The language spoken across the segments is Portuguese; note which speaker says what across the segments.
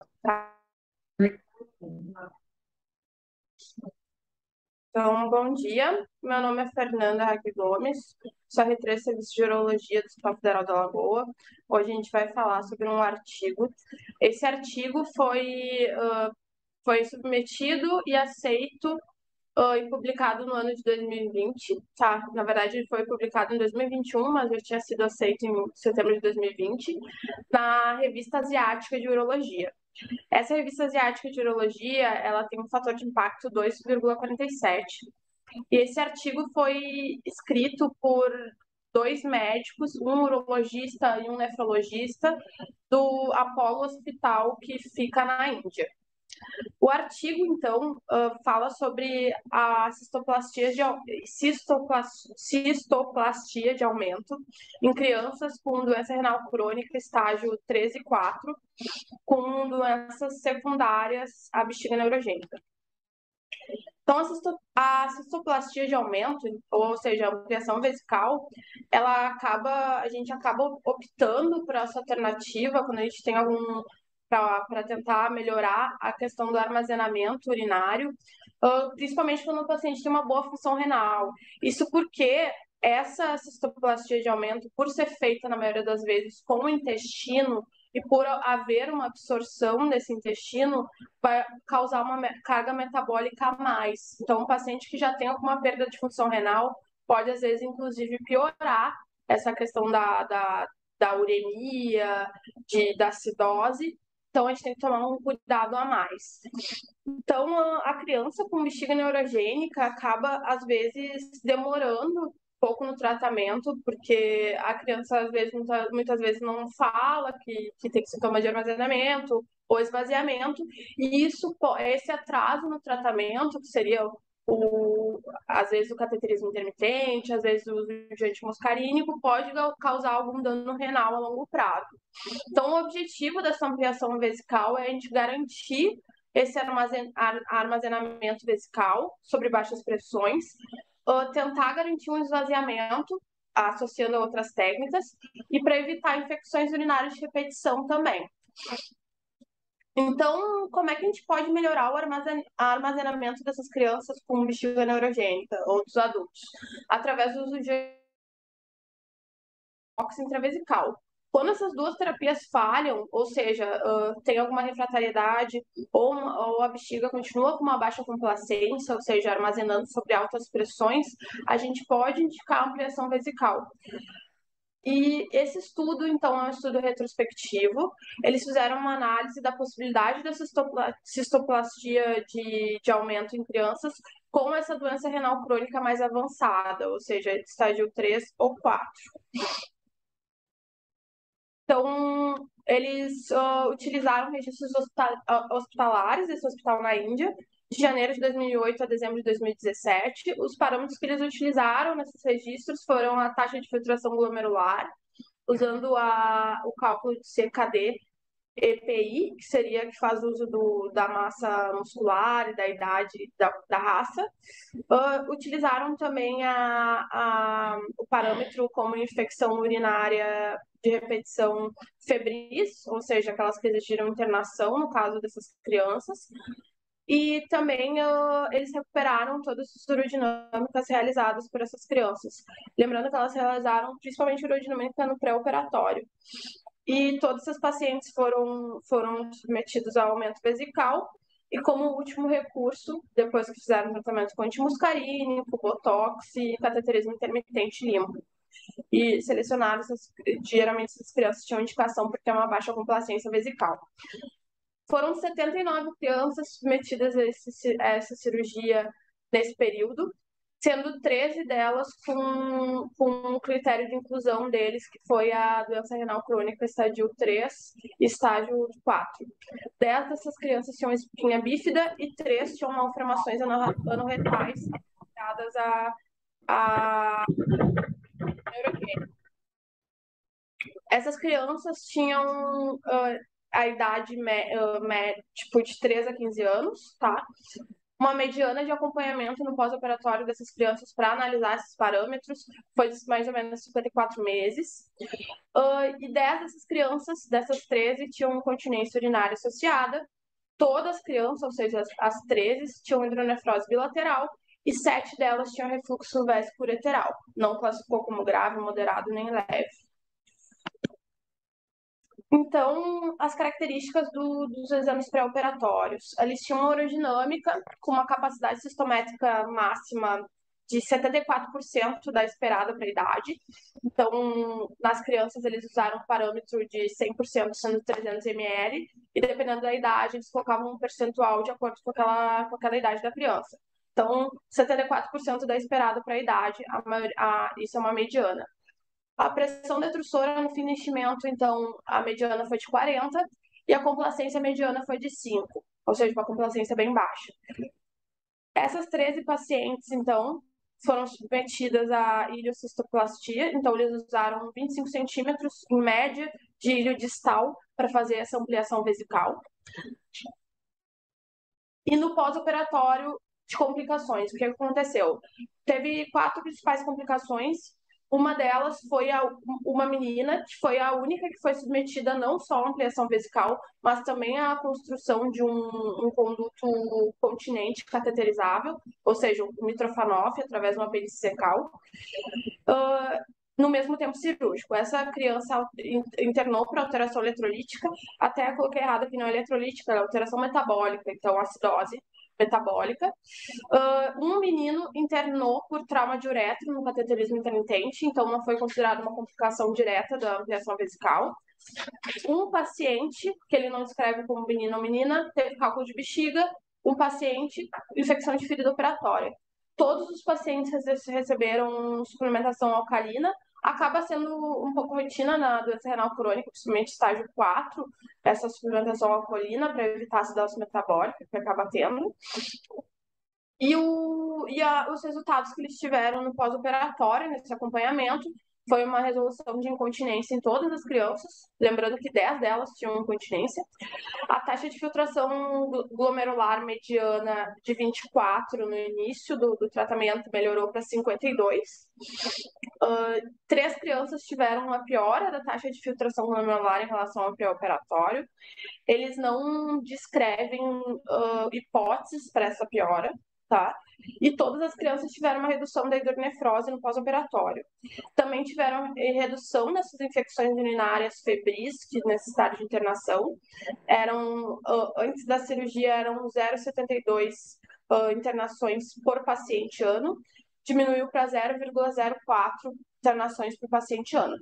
Speaker 1: Tá. Então, bom dia. Meu nome é Fernanda Raque Gomes, sou R3 Serviço de Urologia do Hospital Federal da Lagoa. Hoje a gente vai falar sobre um artigo. Esse artigo foi submetido e aceito e publicado no ano de 2020, tá? Na verdade, ele foi publicado em 2021, mas já tinha sido aceito em setembro de 2020, na Revista Asiática de Urologia. Essa revista asiática de urologia, ela tem um fator de impacto 2,47. E esse artigo foi escrito por dois médicos, um urologista e um nefrologista, do Apollo Hospital, que fica na Índia. O artigo, então, fala sobre a cistoplastia de aumento em crianças com doença renal crônica estágio 3 e 4, com doenças secundárias à bexiga neurogênica. Então, a cistoplastia de aumento, ou seja, a ampliação vesical, a gente acaba optando por essa alternativa quando a gente tem para tentar melhorar a questão do armazenamento urinário, principalmente quando o paciente tem uma boa função renal. Isso porque essa cistoplastia de aumento, por ser feita na maioria das vezes com o intestino e por haver uma absorção desse intestino, vai causar uma carga metabólica a mais. Então, um paciente que já tem alguma perda de função renal pode, às vezes, inclusive, piorar essa questão da uremia, da acidose. Então, a gente tem que tomar um cuidado a mais. Então, a criança com bexiga neurogênica acaba, às vezes, demorando um pouco no tratamento, porque a criança, às vezes, muitas vezes não fala que tem sintoma de armazenamento ou esvaziamento, e esse atraso no tratamento, que seria às vezes o cateterismo intermitente, às vezes o uso de antimuscarínico, pode causar algum dano renal a longo prazo. Então, o objetivo dessa ampliação vesical é a gente garantir esse armazenamento vesical sobre baixas pressões, tentar garantir um esvaziamento associando a outras técnicas e para evitar infecções urinárias de repetição também. Então, como é que a gente pode melhorar o armazenamento dessas crianças com bexiga neurogênica ou dos adultos? Através do uso de oxi intravesical. Quando essas duas terapias falham, ou seja, tem alguma refratariedade ou a bexiga continua com uma baixa complacência, ou seja, armazenando sobre altas pressões, a gente pode indicar ampliação vesical. E esse estudo, então, é um estudo retrospectivo. Eles fizeram uma análise da possibilidade da cistoplastia de aumento em crianças com essa doença renal crônica mais avançada, ou seja, estágio 3 ou 4. Então, eles utilizaram registros hospitalares desse hospital na Índia, de janeiro de 2008 a dezembro de 2017. Os parâmetros que eles utilizaram nesses registros foram a taxa de filtração glomerular, usando o cálculo de CKD EPI, que faz uso da massa muscular e da idade da raça. Utilizaram também o parâmetro como infecção urinária de repetição febris, ou seja, aquelas que exigiram internação, no caso dessas crianças. E também eles recuperaram todas as urodinâmicas realizadas por essas crianças. Lembrando que elas realizaram principalmente urodinâmica no pré-operatório. E todos esses pacientes foram submetidos ao aumento vesical. E como último recurso, depois que fizeram tratamento com antimuscarínico, botox e cateterismo intermitente limpo. E selecionaram, geralmente essas crianças tinham indicação por ter uma baixa complacência vesical. Foram 79 crianças submetidas a essa cirurgia nesse período, sendo 13 delas com um critério de inclusão deles, que foi a doença renal crônica estágio 3 e estágio 4. 10 dessas crianças tinham espinha bífida e 3 tinham malformações anorretais associadas a neurogênica. Essas crianças tinham a idade tipo de 3 a 15 anos, tá? Uma mediana de acompanhamento no pós-operatório dessas crianças para analisar esses parâmetros foi de mais ou menos 54 meses. E 10 dessas crianças, dessas 13, tinham incontinência urinária associada. Todas as crianças, ou seja, as 13, tinham hidronefrose bilateral e 7 delas tinham refluxo vésico-ureteral. Não classificou como grave, moderado nem leve. Então, as características dos exames pré-operatórios. Eles tinham uma urodinâmica com uma capacidade sistométrica máxima de 74% da esperada para a idade. Então, nas crianças, eles usaram um parâmetro de 100%, sendo 300 ml, e dependendo da idade, eles colocavam um percentual de acordo com aquela idade da criança. Então, 74% da esperada para a idade, isso é uma mediana. A pressão detrusora no fim do enchimento, então, a mediana foi de 40 e a complacência mediana foi de 5, ou seja, uma complacência bem baixa. Essas 13 pacientes, então, foram submetidas à iliocistoplastia, então eles usaram 25 centímetros, em média, de ilho distal para fazer essa ampliação vesical. E no pós-operatório de complicações, o que aconteceu? Teve 4 principais complicações. Uma delas foi uma menina, que foi a única que foi submetida não só à ampliação vesical, mas também à construção de um conduto continente cateterizável, ou seja, um mitrofanoff através de uma apêndice cecal, no mesmo tempo cirúrgico. Essa criança internou por alteração eletrolítica, até coloquei errado que não é eletrolítica, é alteração metabólica, então acidose metabólica. Um menino internou por trauma de uretro no cateterismo intermitente, então não foi considerado uma complicação direta da ampliação vesical. Um paciente, que ele não descreve como menino ou menina, teve cálculo de bexiga. Um paciente, infecção de ferida operatória. Todos os pacientes receberam suplementação alcalina. Acaba sendo um pouco rotina na doença renal crônica, principalmente estágio 4, essa suplementação alcalina para evitar acidose metabólica, que acaba tendo. E os resultados que eles tiveram no pós-operatório, nesse acompanhamento, foi uma resolução de incontinência em todas as crianças, lembrando que 10 delas tinham incontinência. A taxa de filtração glomerular mediana de 24 no início do tratamento melhorou para 52. 3 crianças tiveram uma piora da taxa de filtração glomerular em relação ao pré-operatório. Eles não descrevem hipóteses para essa piora, tá? E todas as crianças tiveram uma redução da hidronefrose no pós-operatório. Também tiveram redução dessas infecções urinárias febris, que necessitaram de internação. Antes da cirurgia, eram 0,72 internações por paciente ano. Diminuiu para 0,04 internações por paciente ano.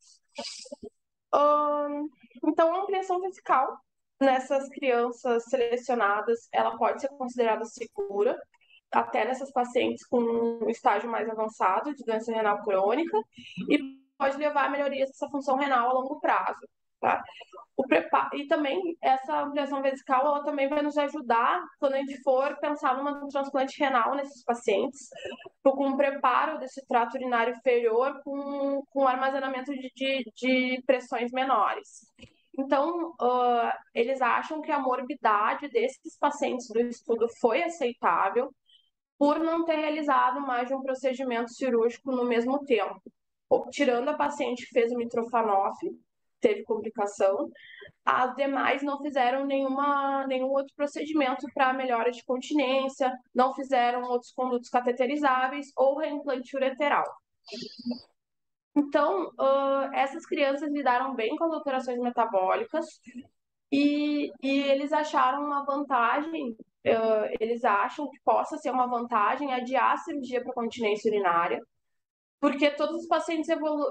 Speaker 1: Então, a ampliação vesical nessas crianças selecionadas, ela pode ser considerada segura, até nessas pacientes com um estágio mais avançado de doença renal crônica, e pode levar a melhoria dessa função renal a longo prazo. Tá? E também essa ampliação vesical, ela também vai nos ajudar quando a gente for pensar num transplante renal nesses pacientes, com o preparo desse trato urinário inferior com armazenamento de pressões menores. Então, eles acham que a morbidade desses pacientes do estudo foi aceitável por não ter realizado mais de um procedimento cirúrgico no mesmo tempo. Tirando a paciente que fez o mitrofanoff, teve complicação, as demais não fizeram nenhum outro procedimento para melhora de continência, não fizeram outros condutos cateterizáveis ou reimplante ureteral. Então, essas crianças lidaram bem com as alterações metabólicas e eles acharam uma vantagem, eles acham que possa ser uma vantagem adiar a cirurgia para continência urinária, porque todos os pacientes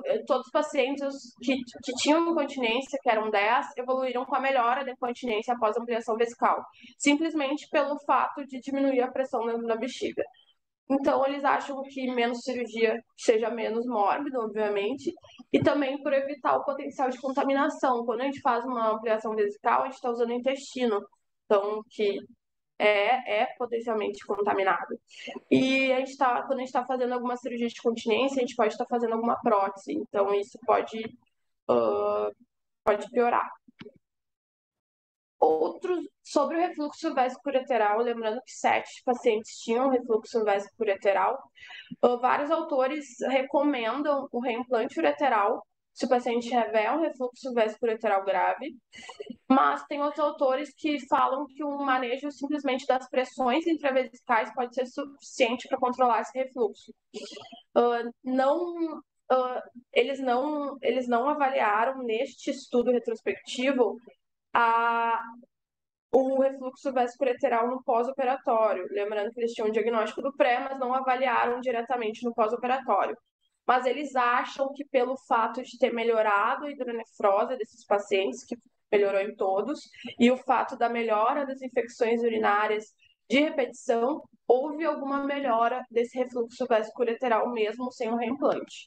Speaker 1: que tinham incontinência, que eram 10, evoluíram com a melhora da incontinência após ampliação vesical, simplesmente pelo fato de diminuir a pressão dentro da bexiga. Então, eles acham que menos cirurgia seja menos mórbido, obviamente, e também por evitar o potencial de contaminação. Quando a gente faz uma ampliação vesical, a gente está usando o intestino, então, que é potencialmente contaminado. E quando a gente está fazendo alguma cirurgia de continência, a gente pode estar fazendo alguma prótese, então isso pode piorar. Sobre o refluxo vesicoureteral, lembrando que 7 pacientes tinham refluxo vesicoureteral, vários autores recomendam o reimplante ureteral se o paciente tiver um refluxo vesicoureteral grave, mas tem outros autores que falam que o manejo simplesmente das pressões intravesicais pode ser suficiente para controlar esse refluxo. Eles não avaliaram neste estudo retrospectivo o refluxo vesicoureteral no pós-operatório. Lembrando que eles tinham um diagnóstico do pré, mas não avaliaram diretamente no pós-operatório. Mas eles acham que pelo fato de ter melhorado a hidronefrose desses pacientes, que melhorou em todos, e o fato da melhora das infecções urinárias de repetição, houve alguma melhora desse refluxo vesicoureteral mesmo sem o reimplante.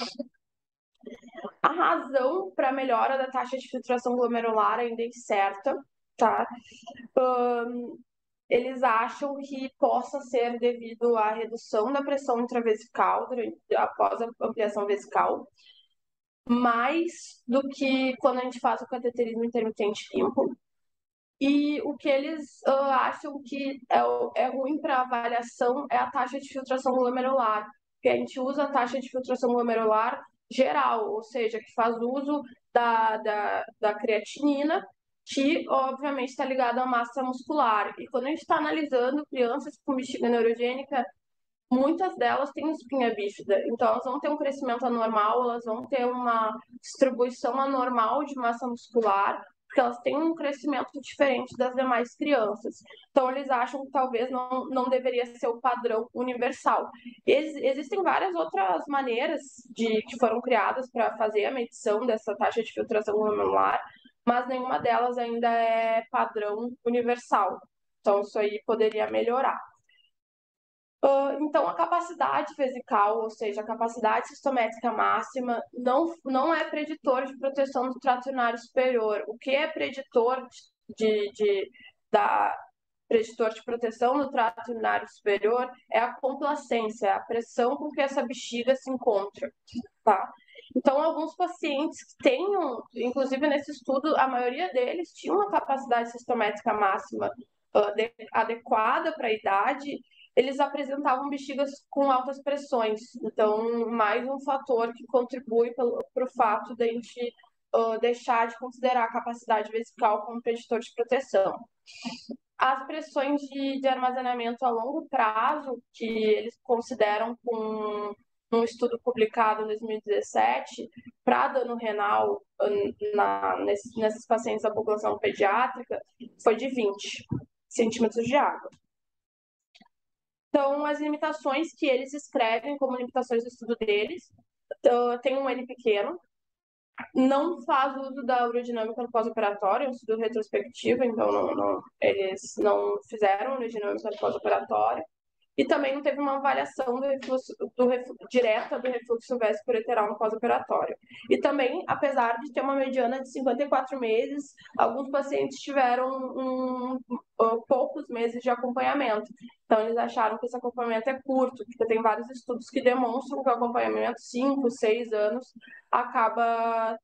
Speaker 1: A razão para a melhora da taxa de filtração glomerular ainda é incerta, tá? Eles acham que possa ser devido à redução da pressão intravesical após a ampliação vesical, mais do que quando a gente faz o cateterismo intermitente limpo. E o que eles acham que é ruim para avaliação é a taxa de filtração glomerular, porque a gente usa a taxa de filtração glomerular geral, ou seja, que faz uso da creatinina, que obviamente está ligada à massa muscular. E quando a gente está analisando crianças com bexiga neurogênica, muitas delas têm espinha bífida, então elas vão ter um crescimento anormal, elas vão ter uma distribuição anormal de massa muscular, porque elas têm um crescimento diferente das demais crianças. Então, eles acham que talvez não deveria ser o padrão universal. Existem várias outras maneiras que foram criadas para fazer a medição dessa taxa de filtração glomerular, mas nenhuma delas ainda é padrão universal. Então, isso aí poderia melhorar. Então, a capacidade vesical, ou seja, a capacidade sistométrica máxima, não é preditor de proteção do trato urinário superior. O que é preditor preditor de proteção do trato urinário superior é a complacência, a pressão com que essa bexiga se encontra, tá? Então, alguns pacientes que tenham, inclusive nesse estudo, a maioria deles tinha uma capacidade sistométrica máxima adequada para a idade, eles apresentavam bexigas com altas pressões. Então, mais um fator que contribui para o fato de a gente deixar de considerar a capacidade vesical como preditor de proteção. As pressões de armazenamento a longo prazo, que eles consideram com um estudo publicado em 2017, para dano renal nesses pacientes da população pediátrica, foi de 20 centímetros de água. Então, as limitações que eles escrevem como limitações do estudo deles, tem um N pequeno, não faz uso da urodinâmica no pós-operatório, é um estudo retrospectivo, então eles não fizeram urodinâmica no pós-operatório. E também não teve uma avaliação direta do refluxo vesicoureteral no pós-operatório. E também, apesar de ter uma mediana de 54 meses, alguns pacientes tiveram poucos meses de acompanhamento. Então, eles acharam que esse acompanhamento é curto, porque tem vários estudos que demonstram que o acompanhamento, 5, 6 anos, acaba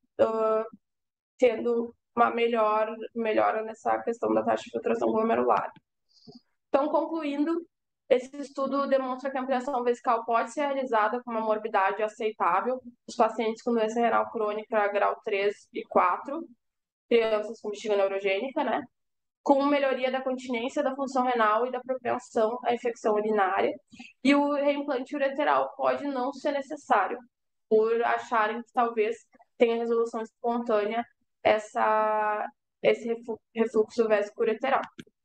Speaker 1: tendo uma melhora nessa questão da taxa de filtração glomerular. Então, concluindo, esse estudo demonstra que a ampliação vesical pode ser realizada com uma morbidade aceitável nos pacientes com doença renal crônica grau 3 e 4, crianças com bexiga neurogênica, né? Com melhoria da continência da função renal e da propensão à infecção urinária. E o reimplante ureteral pode não ser necessário, por acharem que talvez tenha resolução espontânea esse refluxo vesicoureteral.